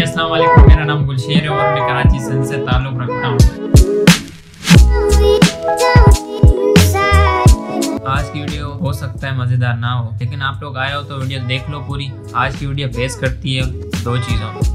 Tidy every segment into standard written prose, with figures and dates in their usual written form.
अस्सलाम वालेकुम, मेरा नाम गुलशेर है और मैं कराची से ताल्लुक़ रखता हूँ। आज की वीडियो हो सकता है मज़ेदार ना हो, लेकिन आप लोग आए हो तो वीडियो देख लो पूरी। आज की वीडियो बेस करती है दो चीज़ों में।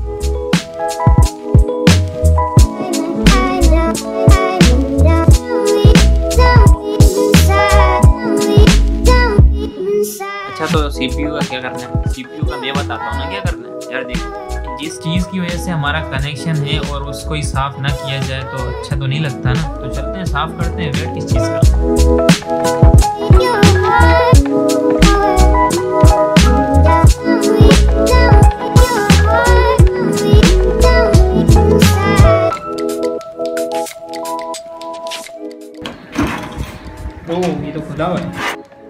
अच्छा, तो CPU का क्या करना है? CPU का मैं बताता हूँ ना क्या करना है। यार देखो, जिस चीज़ की वजह से हमारा कनेक्शन है और उसको ही साफ ना किया जाए तो अच्छा तो नहीं लगता ना। तो चलते हैं साफ करते हैं। वेट किस चीज़ का? ओह, ये तो खुला हुआ है।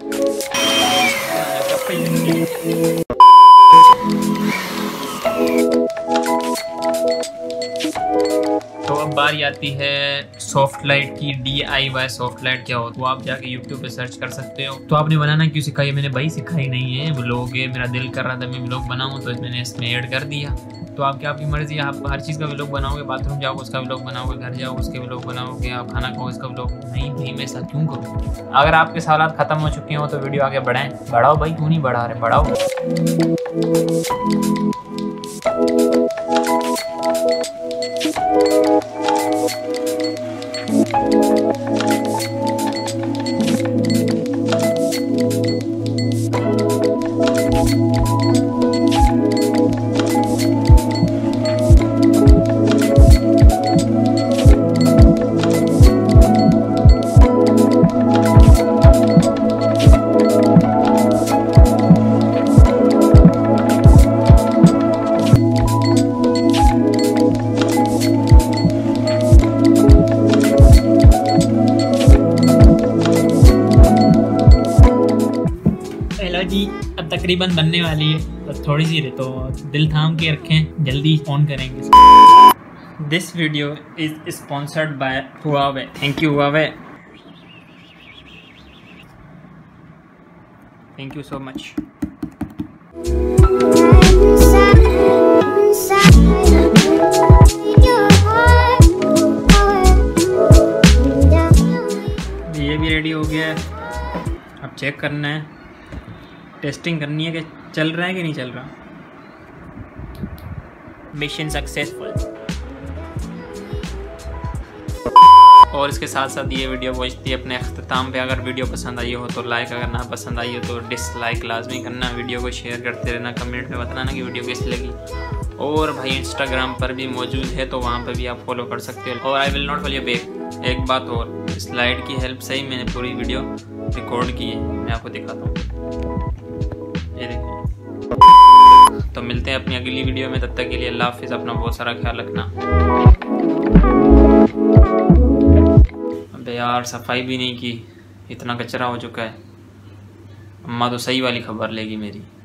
तो अब बारी आती है सॉफ्ट लाइट की। DIY सॉफ्ट लाइट क्या हो तो आप जाके YouTube पे सर्च कर सकते हो। तो आपने बनाना क्यों सिखाई? मैंने भाई सिखाई नहीं है, व्लॉग है, मेरा दिल कर रहा था मैं व्लॉग बनाऊं तो मैंने इसमें ऐड कर दिया। तो आपकी मर्जी है, आप हर चीज़ का व्लॉग बनाओगे। बाथरूम जाओ उसका व्लॉग बनाओगे, घर जाओ उसके व्लॉग बनाओगे, आप खाना खाओ इसका व्लॉग। नहीं भाई, मैं ऐसा क्यों करूँ? अगर आपके सवालात ख़त्म हो चुके हो तो वीडियो आगे बढ़ाओ भाई, क्यों नहीं बढ़ा रहे? बढ़ाओ। जी अब तकरीबन बनने वाली है, बस थोड़ी सी रहे, तो दिल थाम के रखें, जल्दी ऑन करेंगे। This video is sponsored by Huawei. Thank you Huawei, thank you so much. ये भी रेडी हो गया है, अब चेक करना है, टेस्टिंग करनी है कि चल रहा है कि नहीं चल रहा। Mission successful. और इसके साथ साथ ये वीडियो पहुंचती है अपने अख्ताम पे। अगर वीडियो पसंद आई हो तो लाइक, अगर ना पसंद आई हो तो डिसलाइक लाजमी करना। वीडियो को शेयर करते रहना, कमेंट में बताना कि वीडियो कैसी लगी। और भाई इंस्टाग्राम पर भी मौजूद है तो वहाँ पर भी आप फॉलो कर सकते हो। और I will not follow you back. एक बात और, स्लाइड की हेल्प से ही मैंने पूरी वीडियो रिकॉर्ड की है, मैं आपको दिखाता हूँ। ये देखिए। तो मिलते हैं अपनी अगली वीडियो में, तब तक के लिए अल्लाह हाफिज़। अपना बहुत सारा ख्याल रखना। अबे यार, सफाई भी नहीं की, इतना कचरा हो चुका है। अम्मा तो सही वाली खबर लेगी मेरी।